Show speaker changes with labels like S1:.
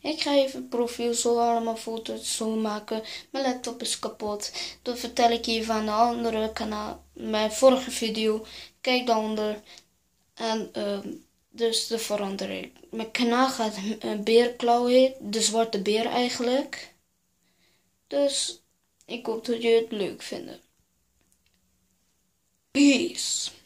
S1: Ik ga even profiel zo allemaal foto's zo maken. Mijn laptop is kapot. Dat vertel ik je van een andere kanaal. Mijn vorige video. Kijk daaronder. En dus de verandering. Mijn kanaal gaat Beerklauw heet. De zwarte beer eigenlijk. Dus ik hoop dat jullie het leuk vinden. Peace.